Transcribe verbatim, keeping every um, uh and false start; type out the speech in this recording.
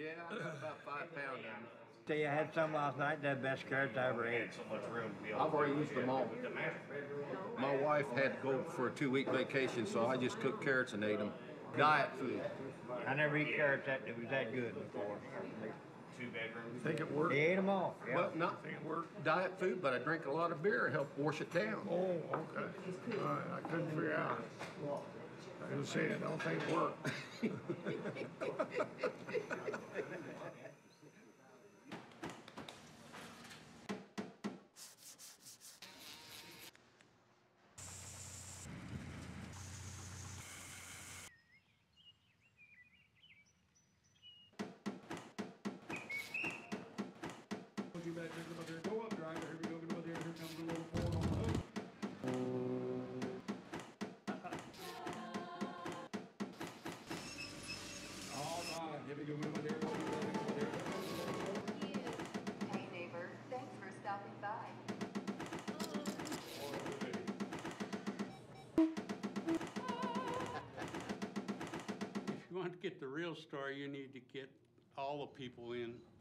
Yeah, I got about five pounds in me. Tell you, I had some last night, the best carrots I ever ate. I've already used them all. My wife had to go for a two-week vacation, so I just took carrots and ate them. Diet food. I never eat carrots that it was that good before. Two bedrooms. Think it worked? They ate them all. Yeah. Well, not Think it worked? diet food, but I drink a lot of beer to help wash it down. Oh, okay. All right, I couldn't figure out. I was saying, I don't think it worked. You better come up there, go up, driver. Here we go, go up there. Here comes a little Ford on the hook. All right, here we go, go up there, go up there, go up there. Hey neighbor, thanks for stopping by. If you want to get the real story, you need to get all the people in